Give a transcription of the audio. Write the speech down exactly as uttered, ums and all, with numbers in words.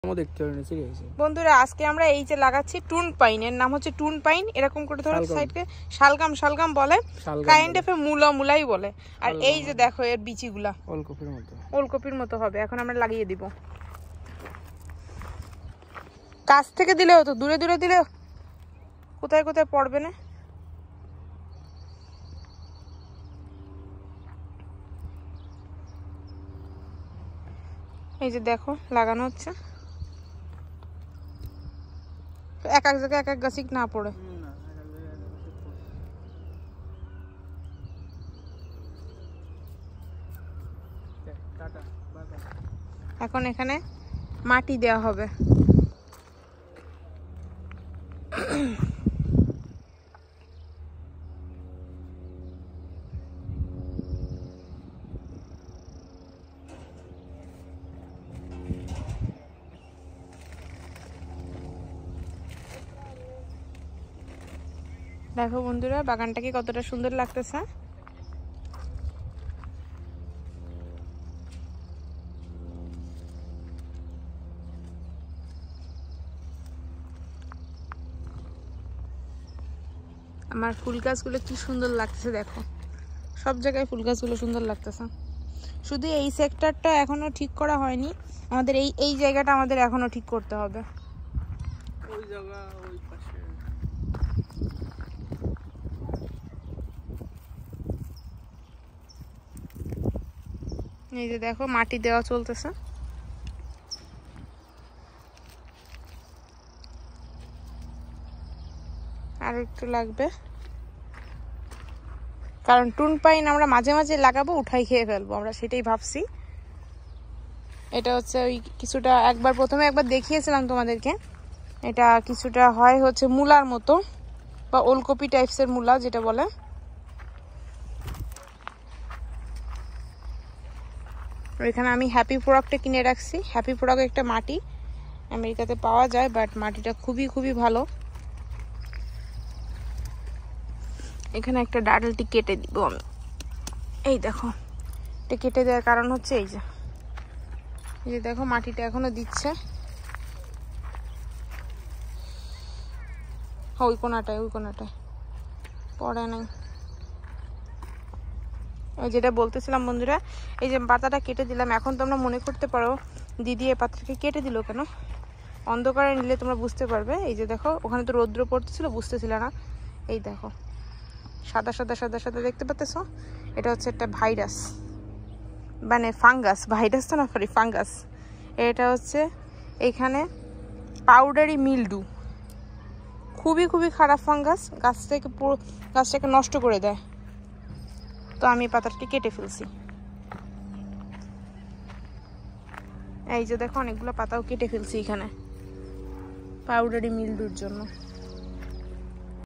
বন্ধুরা আজকে আমরা এই যে লাগাচ্ছি টুন পাইন, এর নাম হচ্ছে টুন পাইন, এরকম করে ধরো সাইডকে শালগাম শালগাম বলে, কাইন্ড অফ মুলা মুলাই বলে। আর এই যে দেখো এর বিচিগুলা ওলকপির মতো ওলকপির মতো হবে। এখন আমরা লাগিয়ে দিব। কাছ থেকে দিলে হতো, দূরে দূরে দিলে কোথায় কোথায় পড়বে না। এই যে দেখো লাগানো হচ্ছে, এক এক জায়গায় এক এক গাছ না পড়ে। এখন এখানে মাটি দেওয়া হবে। দেখো বন্ধুরা বাগানটাকে কতটা সুন্দর লাগতেছে। আমার ফুল গাছগুলো কি সুন্দর লাগতেছে দেখো, সব জায়গায় ফুল গাছগুলো সুন্দর লাগতেছে। শুধু এই সেক্টরটা এখনো ঠিক করা হয়নি, আমাদের এই এই জায়গাটা আমাদের এখনো ঠিক করতে হবে। ওই জায়গা ওই পাশে এই যে দেখো মাটি দেওয়া চলতেছে। আর একটু লাগবে, কারণ টুন পাইন আমরা মাঝে মাঝে লাগাবো, উঠাই খেয়ে ফেলবো আমরা, সেটাই ভাবছি। এটা হচ্ছে ওই কিছুটা একবার প্রথমে একবার দেখিয়েছিলাম তোমাদেরকে, এটা কিছুটা হয় হচ্ছে মূলার মতো বা ওলকপি টাইপসের মূলা যেটা বলে। এখানে আমি হ্যাপি প্রোডাক্টটা কিনে রাখছি। হ্যাপি প্রোডাক্ট একটা মাটি আমেরিকাতে পাওয়া যায়, বাট মাটিটা খুবই খুবই ভালো। এখানে একটা ডালটি কেটে দিব আমি। এই দেখো এটা কেটে দেওয়ার কারণ হচ্ছে এই যে এই যে দেখো মাটিটা এখনো দিচ্ছে ওই কোনাটায় ওই কোনাটায় পড়ে নাই। ওই যেটা বলতেছিলাম বন্ধুরা, এই যে পাতাটা কেটে দিলাম। এখন তোমরা মনে করতে পারো দিদি এই পাতাটাকে কেটে দিল কেন, অন্ধকারে নিলে তোমরা বুঝতে পারবে। এই যে দেখো ওখানে তো রৌদ্র পড়তেছিল, বুঝতেছিল না। এই দেখো সাদা সাদা সাদা সাদা দেখতে পাচ্ছ, এটা হচ্ছে একটা ভাইরাস মানে ফাঙ্গাস, ভাইরাস তো না সরি ফাঙ্গাস। এটা হচ্ছে এখানে পাউডারি মিলডু, খুবই খুবই খারাপ ফাঙ্গাস, গাছ থেকে পুরো গাছটাকে নষ্ট করে দেয়। তো আমি পাতাটি কেটে ফেলছি। এই যে দেখো অনেকগুলো পাতাও কেটে ফেলছি এখানে পাউডারি মিলডুর জন্য।